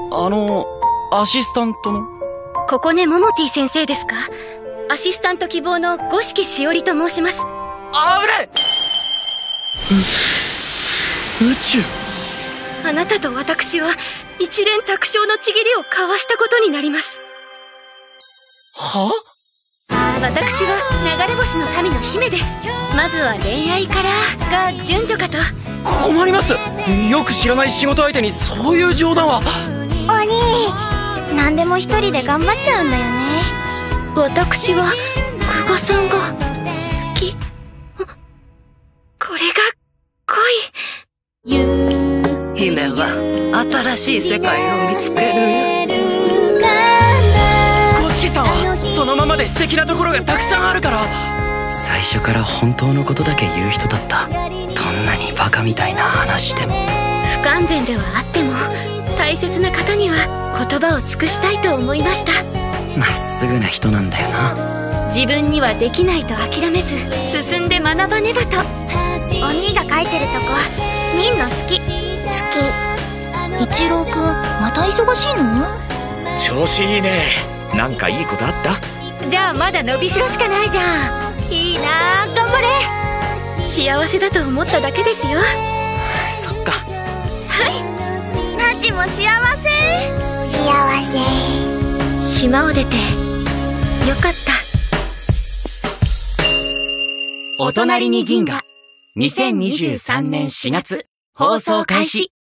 アシスタントの？ ここねモモティ先生ですか？アシスタント希望の五色しおりと申します。 危ない！宇宙。 あなたと私は一連卓上のちぎりを交わしたことになります。 は？ 私は流れ星の民の姫です。まずは恋愛からが順序かと。 困ります。よく知らない仕事相手にそういう冗談は。 お兄、何でも一人で頑張っちゃうんだよね。 私は久我さんが好き。これが恋。 姫は新しい世界を見つける。 五色さんはそのままで素敵なところがたくさんあるから。最初から本当のことだけ言う人だった。どんなにバカみたいな話しても。 不完全ではあっても大切な方には言葉を尽くしたいと思いました。 まっすぐな人なんだよな。 自分にはできないと諦めず進んで学ばねばと。 お兄が書いてるとこみんな好き。好き。一郎くんまた忙しいの？ 調子いいね。なんかいいことあった？ じゃあまだ伸びしろしかないじゃん。いいなあ、頑張れ。幸せだと思っただけですよ。 そっか。 はい。 ナチも幸せ。幸せ。 島を出てよかった。 お隣に銀河2023年4月放送開始。